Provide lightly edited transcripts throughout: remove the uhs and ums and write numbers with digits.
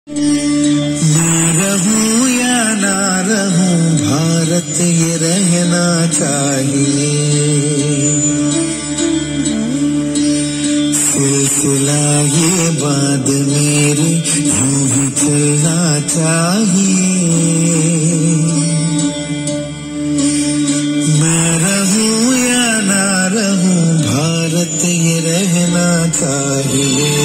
मैं रहूं या ना रहूं, भारत ये रहना चाहिए। सिलसिला ये बात मेरी यूं ही चलना चाहिए। मैं रहूं या ना रहूं, भारत ये रहना चाहिए।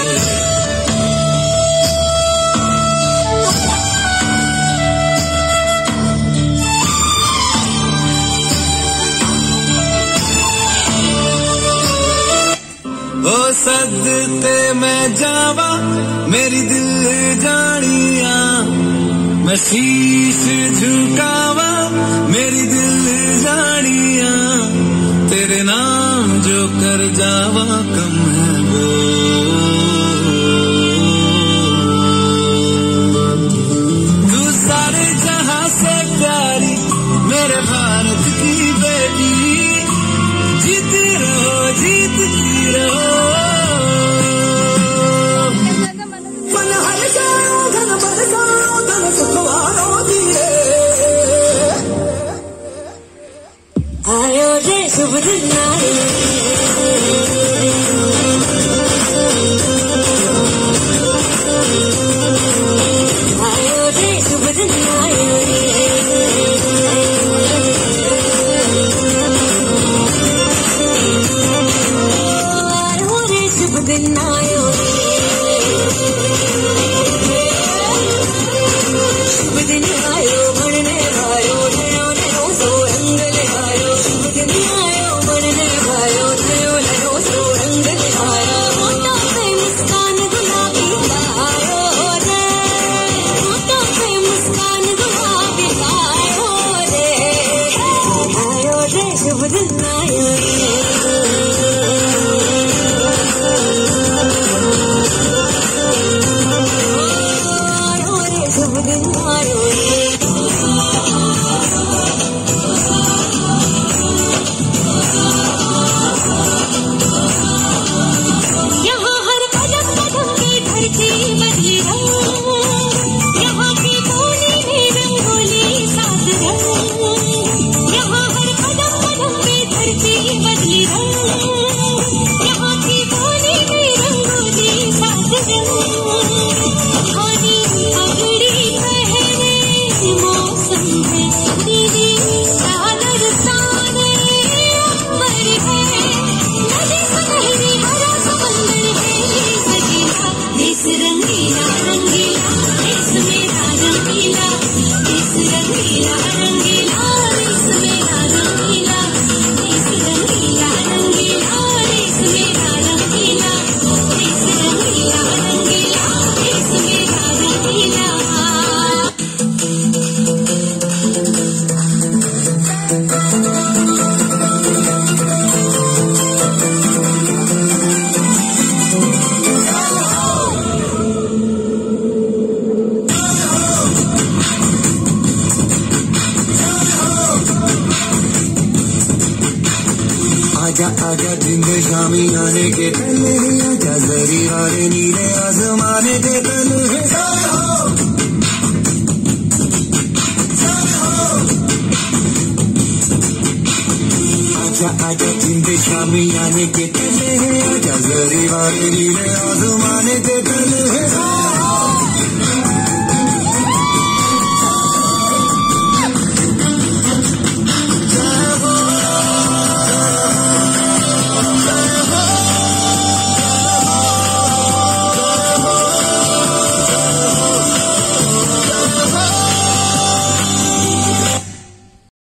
ओ सदते मैं जावा मेरी दिल जानिया, मैं शीश झुकावा मेरी दिल जानिया, तेरे नाम जो कर जावा कम है वो। तू सारे जहां से प्यारी मेरे भारत की बेटी, जीती रहो जीतती रहो। आयो रे शुभ दिन आयो, आयो रे शुभ दिन आयो रे, आयो रे शुभ दिन आयो रे, शुभ दिन आयो बनने आयो नयो नयो सो रंग ले आयो। शुभ दिन आयो बनने आयो नयो नयो सो रंग ले आया। होठों पे मुस्कान गुलाबी लायो रे, होठों पे मुस्कान गुलाबी लायो रे, आयो रे शुभ दिन आयो रे, आयो रे शुभ दिन आयो रे। यहाँ हर कदम कदम की धरती बदली रंग, यहाँ की बोली में रंगोली साथ रंग। यहाँ हर कदम कदम की धरती बदली रंग, यहाँ की बोली में रंगोली साथ रंग। खानी पगड़ी पहने मौसम है दीदी, चादर ताने अंबर है, नदी सुनहरी हरा समंदर है सजीला। देश रंगीला रंगीला देश मेरा रंगीला, देश रंगीला रंगीला देश मेरा रंगीला, देश रंगीला रंगीला देश मेरा रंगीला, देश रंगीला रंगीला देश मेरा रंगीला। आजा आजा जिंदे शामी आने के तले हैं, आजा जरी वाले नीले आसमाने के तले हैं। आजा आजा जिंदे शामी आने के तले हैं, आजा जरी वाले नीले आसमाने के तले हैं।